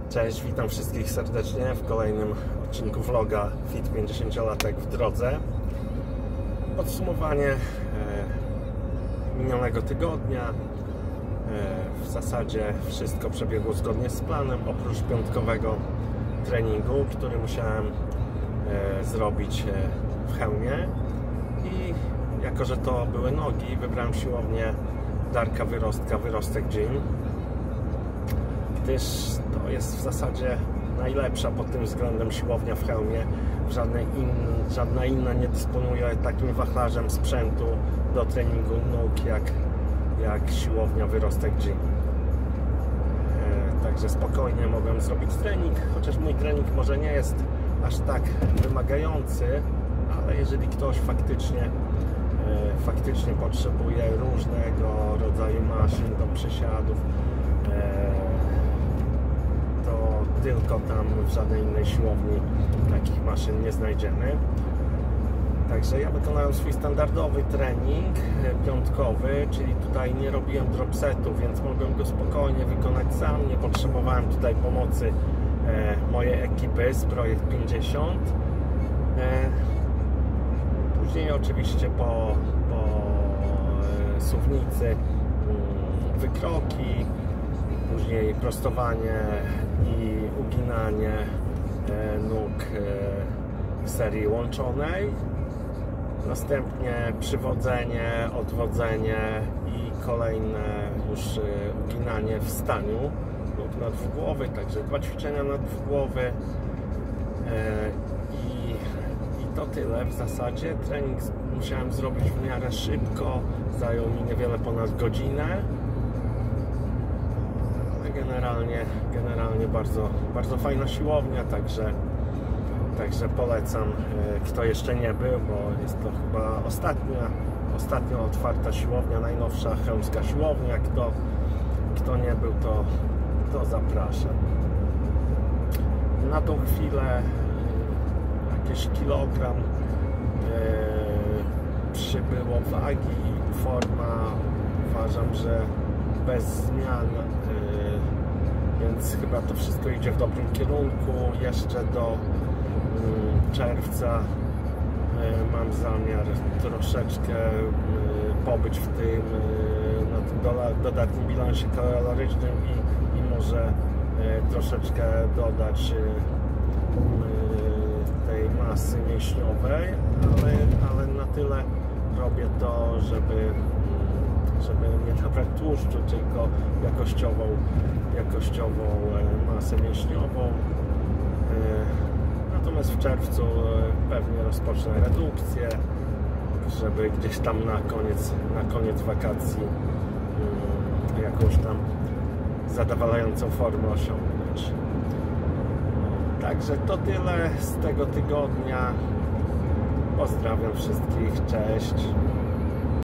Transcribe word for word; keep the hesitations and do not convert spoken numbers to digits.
Cześć, witam wszystkich serdecznie w kolejnym odcinku vloga Fit pięćdziesięciolatek w drodze. Podsumowanie e, minionego tygodnia. E, w zasadzie wszystko przebiegło zgodnie z planem, oprócz piątkowego treningu, który musiałem e, zrobić e, w Chełmie. I jako że to były nogi, wybrałem siłownię Darka Wyrostka, Wyrostek Gym, gdyż to jest w zasadzie najlepsza pod tym względem siłownia w Chełmie. Żadne in, żadna inna nie dysponuje takim wachlarzem sprzętu do treningu nóg jak, jak siłownia Wyrostek Gym. E, także spokojnie mogłem zrobić trening, chociaż mój trening może nie jest aż tak wymagający, ale jeżeli ktoś faktycznie e, faktycznie potrzebuje różnego rodzaju maszyn do przysiadów, e, tylko tam w żadnej innej siłowni takich maszyn nie znajdziemy. Także ja wykonałem swój standardowy trening piątkowy, czyli tutaj nie robiłem dropsetu, więc mogłem go spokojnie wykonać sam. Nie potrzebowałem tutaj pomocy e, mojej ekipy z Projekt pięćdziesiąt. E, później oczywiście po, po e, suwnicy m, wykroki, później prostowanie i uginanie e, nóg e, w serii łączonej, następnie przywodzenie, odwodzenie i kolejne już e, uginanie w staniu nóg nadwgłowy, także dwa ćwiczenia nadwgłowy e, i, i to tyle w zasadzie. Trening musiałem zrobić w miarę szybko, zajął mi niewiele ponad godzinę. Generalnie, generalnie bardzo, bardzo fajna siłownia, także, także polecam, kto jeszcze nie był, bo jest to chyba ostatnia, ostatnio otwarta siłownia, najnowsza chełmska siłownia. Kto, kto nie był, to, to zapraszam. Na tą chwilę jakieś kilogram e, przybyło wagi, forma uważam, że bez zmian, więc chyba to wszystko idzie w dobrym kierunku. Jeszcze do czerwca mam zamiar troszeczkę pobyć w tym, na tym dodatnim bilansie kalorycznym i, i może troszeczkę dodać tej masy mięśniowej, ale, ale na tyle robię to, żeby żeby nie nabrać tłuszczu, tylko jakościową, jakościową masę mięśniową. Natomiast w czerwcu pewnie rozpocznę redukcję, żeby gdzieś tam na koniec, na koniec wakacji jakąś tam zadowalającą formę osiągnąć. Także to tyle z tego tygodnia. Pozdrawiam wszystkich, cześć.